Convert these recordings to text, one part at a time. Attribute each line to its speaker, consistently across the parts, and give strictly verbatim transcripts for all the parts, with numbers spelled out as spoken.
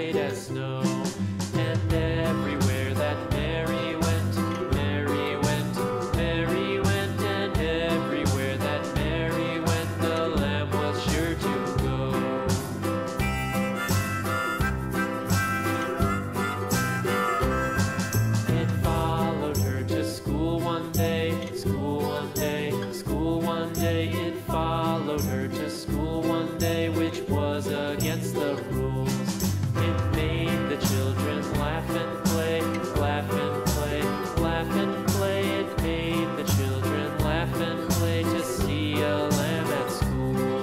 Speaker 1: white as snow. And everywhere that Mary went, Mary went, Mary went, and everywhere that Mary went, the lamb was sure to go. It followed her to school one day, school one day, school one day. It followed her to school one day, which was against the rules. It made the children laugh and play, laugh and play, laugh and play. It made the children laugh and play to see a lamb at school.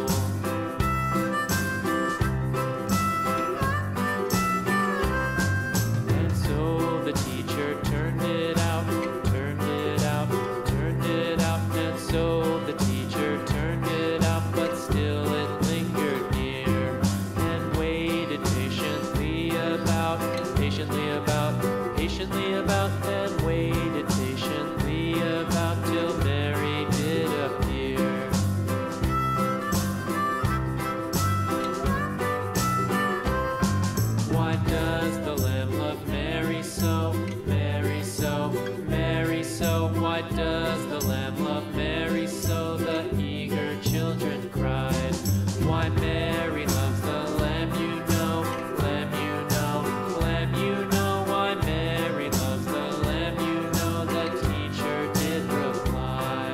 Speaker 1: And so the teacher turned it out, turned it out, turned it out. And so the teacher turned it out, but still it lingered near and waited patiently about, patiently about, patiently about, and waited patiently about till Mary did appear. Why does the lamb love Mary so, Mary so, Mary so? Why does the lamb love Mary so? The eager children cried. Why Mary loves the lamb, you know, lamb, you know, lamb, you know. Why Mary loves the lamb, you know, the teacher did reply.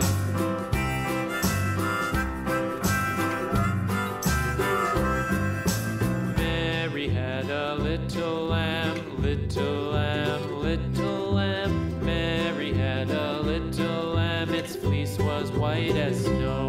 Speaker 1: Mary had a little lamb, little lamb, little lamb. Mary had a little lamb, its fleece was white as snow.